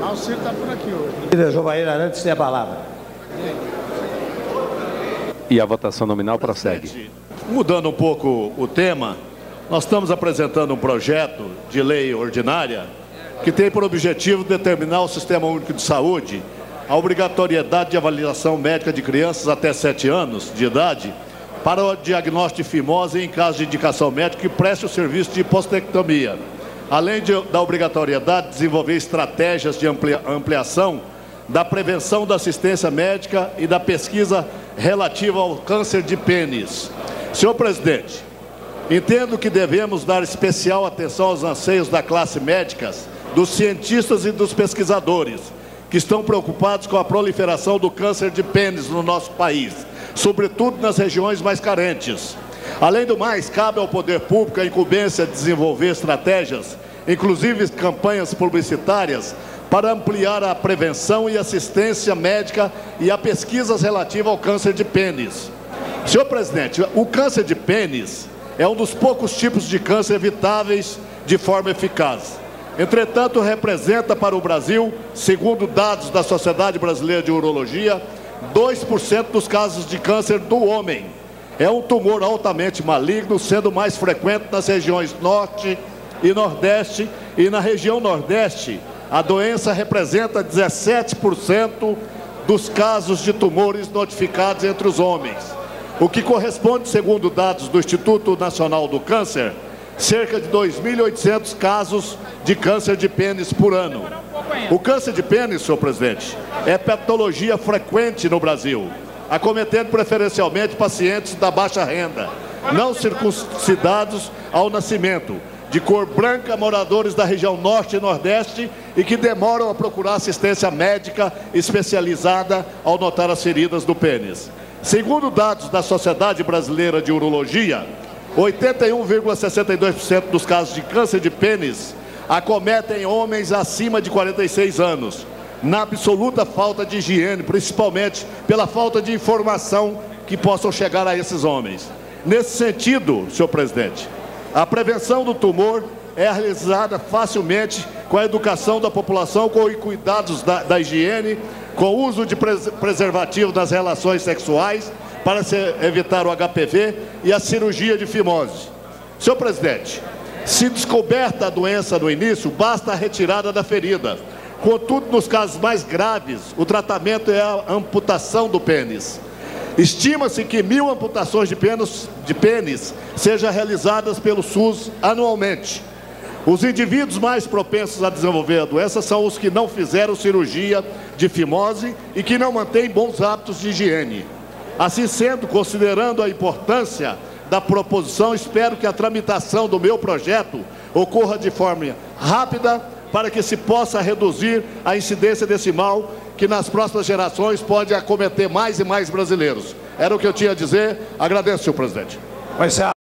Ah, o Ciro está por aqui hoje. Jovair Arantes tem a palavra. E a votação nominal prossegue. Mudando um pouco o tema, nós estamos apresentando um projeto de lei ordinária que tem por objetivo determinar o Sistema Único de Saúde a obrigatoriedade de avaliação médica de crianças até 7 anos de idade para o diagnóstico de fimose em caso de indicação médica que preste o serviço de hipostetectomia, além da obrigatoriedade de desenvolver estratégias de ampliação da prevenção da assistência médica e da pesquisa relativa ao câncer de pênis. Senhor presidente, entendo que devemos dar especial atenção aos anseios da classe médica, dos cientistas e dos pesquisadores, que estão preocupados com a proliferação do câncer de pênis no nosso país, sobretudo nas regiões mais carentes. Além do mais, cabe ao poder público a incumbência de desenvolver estratégias, inclusive campanhas publicitárias, para ampliar a prevenção e assistência médica e a pesquisas relativas ao câncer de pênis. Senhor presidente, o câncer de pênis é um dos poucos tipos de câncer evitáveis de forma eficaz. Entretanto, representa para o Brasil, segundo dados da Sociedade Brasileira de Urologia, 2% dos casos de câncer do homem. É um tumor altamente maligno, sendo mais frequente nas regiões Norte e Nordeste, e na região Nordeste, a doença representa 17% dos casos de tumores notificados entre os homens, o que corresponde, segundo dados do Instituto Nacional do Câncer, cerca de 2.800 casos de câncer de pênis por ano. O câncer de pênis, senhor presidente, é patologia frequente no Brasil, acometendo preferencialmente pacientes da baixa renda, não circuncidados ao nascimento, de cor branca, moradores da região Norte e Nordeste e que demoram a procurar assistência médica especializada ao notar as feridas do pênis. Segundo dados da Sociedade Brasileira de Urologia, 81,62% dos casos de câncer de pênis acometem homens acima de 46 anos, na absoluta falta de higiene, principalmente pela falta de informação que possam chegar a esses homens. Nesse sentido, senhor presidente, a prevenção do tumor é realizada facilmente com a educação da população, com os cuidados da higiene, com o uso de preservativo nas relações sexuais para evitar o HPV e a cirurgia de fimose. Senhor presidente, se descoberta a doença no início, basta a retirada da ferida. Contudo, nos casos mais graves, o tratamento é a amputação do pênis. Estima-se que 1.000 amputações de pênis sejam realizadas pelo SUS anualmente. Os indivíduos mais propensos a desenvolver a doença são os que não fizeram cirurgia de fimose e que não mantêm bons hábitos de higiene. Assim sendo, considerando a importância da proposição, espero que a tramitação do meu projeto ocorra de forma rápida para que se possa reduzir a incidência desse mal que nas próximas gerações pode acometer mais e mais brasileiros. Era o que eu tinha a dizer. Agradeço, senhor presidente.